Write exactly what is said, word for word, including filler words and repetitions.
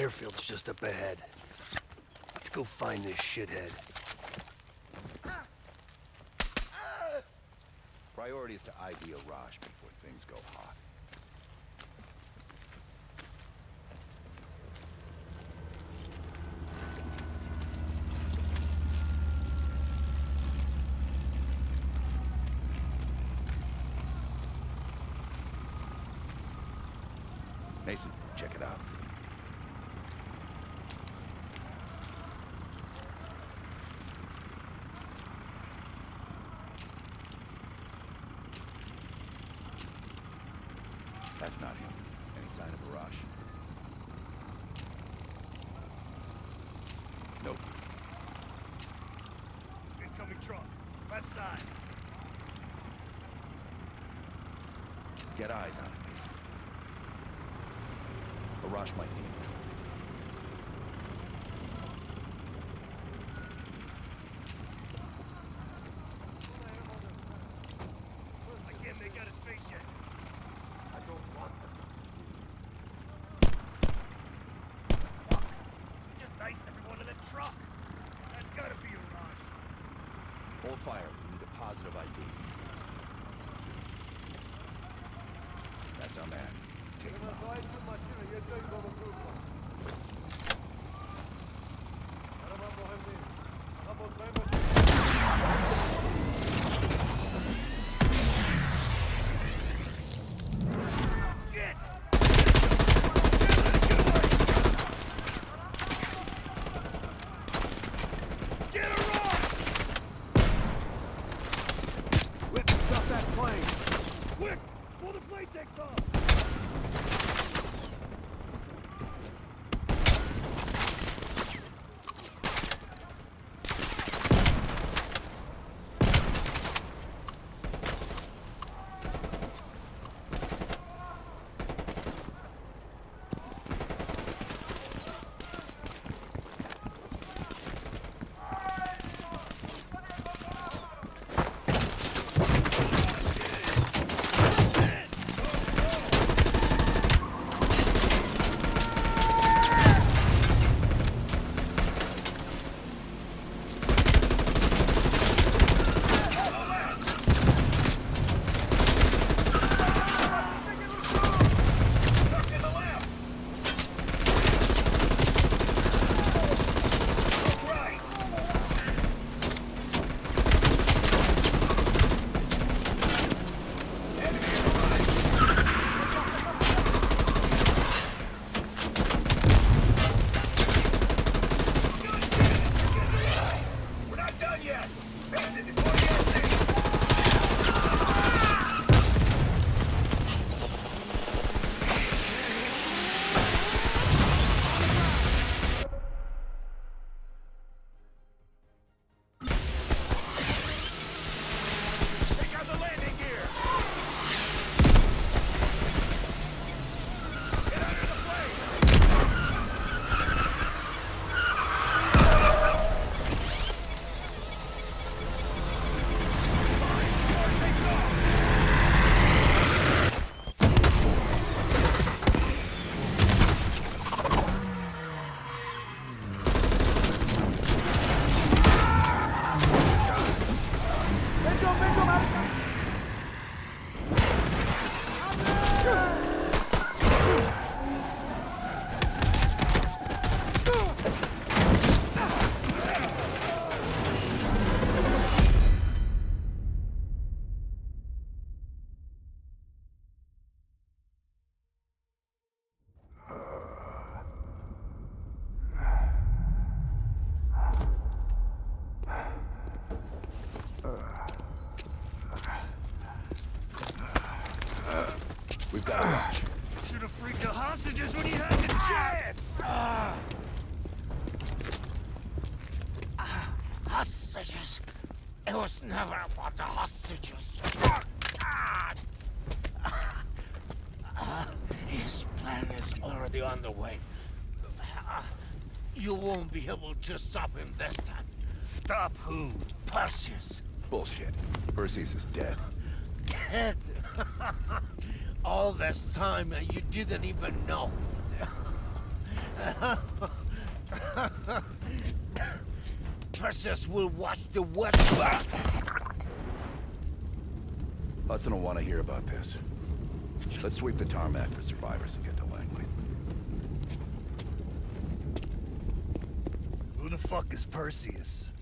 Airfield's just up ahead. Let's go find this shithead. Priority is to I D Arash before things go hot. Mason, check it out. That's not him. Any sign of Arash? Nope. Incoming truck. Left side. Get eyes on it, Mason. Arash might be in the truck. I can't make out his face yet. I don't want them. Fuck! He just diced everyone in the truck. That's gotta be Arash. Hold fire. We need a positive I D. That's our man. Take him out. We've got Arash. Should have freaked the hostages when he had the chance! Ah. Ah. Hostages? It was never about the hostages. Ah. Ah. His plan is already on the way. Ah. You won't be able to stop him this time. Stop who? Perseus. Bullshit. Perseus is dead. Dead? All this time and you didn't even know. Perseus will watch the west. Hudson will want to hear about this. Let's sweep the tarmac for survivors and get to Langley. Who the fuck is Perseus?